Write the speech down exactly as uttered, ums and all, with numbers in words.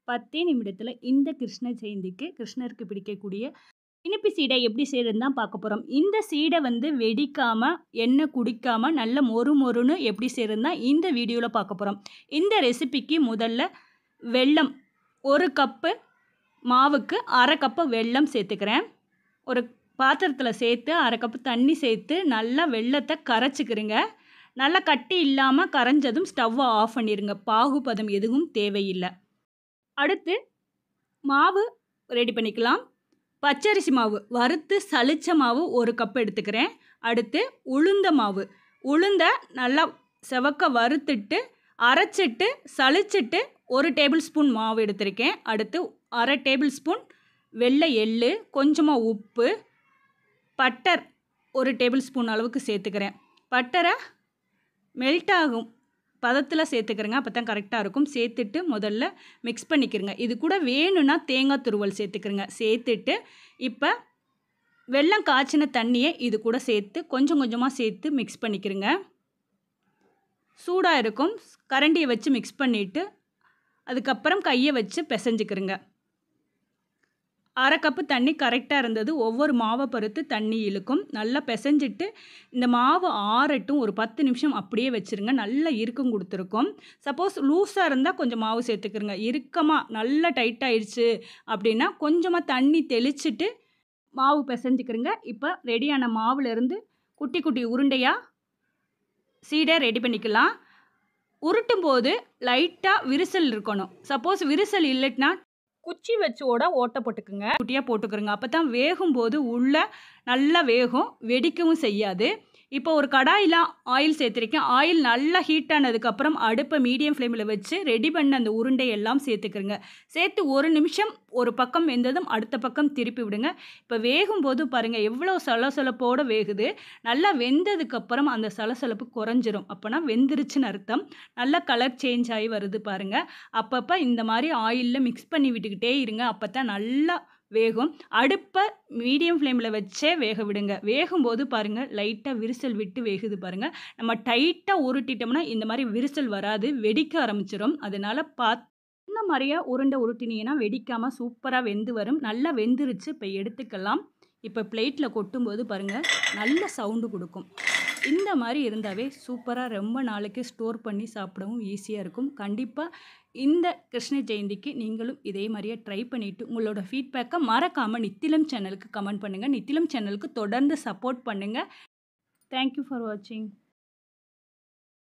பத்து நிமிடத்துல இந்த கிருஷ்ண ஜெயந்திக்கு கிருஷ்ணருக்கு பிடிக்கக்கூடிய இனிப்பு சீடை எப்படி செய்யறதுன்னு தான் பார்க்க போறோம். இந்த சீடை வந்து வெடிக்காம, எண்ணெய் குடிக்காம நல்ல மொறு மொறுன்னு எப்படி செய்யறதுன்னு தான் இந்த வீடியோல பார்க்க போறோம். இந்த ரெசிபிக்கு முதல்ல வெல்லம் ஒரு கப்பு மாவுக்கு அரை கப்பு வெல்லம் சேர்த்துக்கிறேன். ஒரு பாத்திரத்தில் சேர்த்து அரை கப்பு தண்ணி சேர்த்து நல்லா வெல்லத்தை கரைச்சிக்கிறேங்க. நல்லா கட்டி இல்லாமல் கரைஞ்சதும் ஸ்டவ்வை ஆஃப் பண்ணிடுங்க. பாகுபதம் எதுவும் தேவையில்லை. அடுத்து மாவு ரெடி பண்ணிக்கலாம். பச்சரிசி மாவு வறுத்து சளிச்ச மாவு ஒரு கப் எடுத்துக்கிறேன். அடுத்து உளுந்த மாவு, உளுந்த நல்லா செவக்க வறுத்துட்டு அரைச்சிட்டு சளிச்சிட்டு ஒரு டேபிள் ஸ்பூன் மாவு எடுத்திருக்கேன். அடுத்து அரை டேபிள் ஸ்பூன் வெள்ளை எள்ளு, கொஞ்சமாக உப்பு, பட்டர் ஒரு டேபிள் ஸ்பூன் அளவுக்கு சேர்த்துக்கிறேன். பட்டரை மெல்ட் ஆகும் பதத்தில் சேர்த்துக்கிறேங்க. அப்போ தான் கரெக்டாக இருக்கும். சேர்த்துட்டு முதல்ல மிக்ஸ் பண்ணிக்கிறேங்க. இது கூட வேணும்னா தேங்காய் துருவல் சேர்த்துக்கிறேங்க. சேர்த்துட்டு இப்போ வெல்லம் காய்ச்சின தண்ணியை இது கூட சேர்த்து கொஞ்சம் கொஞ்சமாக சேர்த்து மிக்ஸ் பண்ணிக்கிறேங்க. சூடாக இருக்கும். கரண்டியை வச்சு மிக்ஸ் பண்ணிவிட்டு அதுக்கப்புறம் கையை வச்சு பிசைஞ்சிக்கிறேங்க. அரை கப்பு தண்ணி கரெக்டாக இருந்தது. ஒவ்வொரு மாவை பொறுத்து தண்ணி இழுக்கும். நல்லா பிசைஞ்சிட்டு இந்த மாவு ஆறட்டும். ஒரு பத்து நிமிஷம் அப்படியே வச்சுருங்க. நல்லா இறுக்கம் கொடுத்துருக்கும். சப்போஸ் லூஸாக இருந்தால் கொஞ்சம் மாவு சேர்த்துக்கிறங்க. இறுக்கமாக நல்லா டைட்டாகிடுச்சு அப்படின்னா கொஞ்சமாக தண்ணி தெளிச்சிட்டு மாவு பிசைஞ்சிக்கிறங்க. இப்போ ரெடியான மாவுலேருந்து குட்டி குட்டி உருண்டையாக சீடை ரெடி பண்ணிக்கலாம். உருட்டும் போது லைட்டாக விரிசல் இருக்கணும். சப்போஸ் விரிசல் இல்லைன்னா குச்சி வச்சோட ஓட்டை போட்டுக்குங்க. குட்டியாக போட்டுக்கிறோங்க. அப்போ தான் வேகும்போது உள்ளே நல்லா வேகும், வெடிக்கவும் செய்யாது. இப்போ ஒரு கடாயில் ஆயில் சேர்த்துருக்கேன். ஆயில் நல்லா ஹீட் ஆனதுக்கப்புறம் அடுப்பை மீடியம் ஃப்ளேமில் வச்சு ரெடி பண்ண அந்த உருண்டை எல்லாம் சேர்த்துக்கிறங்க. சேர்த்து ஒரு நிமிஷம் ஒரு பக்கம் வெந்ததும் அடுத்த பக்கம் திருப்பி விடுங்க. இப்போ வேகும்போது பாருங்கள் எவ்வளோ சலசலப்போடு வேகுது. நல்லா வெந்ததுக்கப்புறம் அந்த சலசலப்பு குறைஞ்சிரும். அப்போனா வெந்துருச்சுன்னு அர்த்தம். நல்லா கலர் சேஞ்ச் ஆகி வருது பாருங்கள். அப்பப்போ இந்த மாதிரி ஆயிலில் மிக்ஸ் பண்ணி விட்டுக்கிட்டே இருங்க. அப்போ தான் நல்லா வேகும். அடுப்பை மீடியம் ஃப்ளேமில் வச்சே வேக விடுங்க. வேகும்போது பாருங்கள் லைட்டாக விரிசல் விட்டு வேகுது பாருங்கள். நம்ம டைட்டாக உருட்டிட்டோம்னா இந்த மாதிரி விரிசல் வராது, வெடிக்க ஆரம்பிச்சிடும். அதனால் பார்த்து இந்த மாதிரியா உருண்டை உருட்டினீங்கன்னா வெடிக்காமல் சூப்பராக வெந்து வரும். நல்லா வெந்துருச்சு. இப்போ எடுத்துக்கலாம். இப்போ பிளேட்டில் கொட்டும்போது பாருங்கள் நல்ல சவுண்டு கொடுக்கும். இந்த மாதிரி இருந்தாவே சூப்பராக ரொம்ப நாளைக்கு ஸ்டோர் பண்ணி சாப்பிடவும் ஈஸியாக இருக்கும். கண்டிப்பாக இந்த கிருஷ்ண ஜெயந்திக்கு நீங்களும் இதே மாதிரியே ட்ரை பண்ணிவிட்டு உங்களோட ஃபீட்பேக்கை மறக்காமல் நித்திலம் சேனலுக்கு கமெண்ட் பண்ணுங்கள். நித்திலம் சேனலுக்கு தொடர்ந்து சப்போர்ட் பண்ணுங்கள். தேங்க்யூ ஃபார் வாட்சிங்.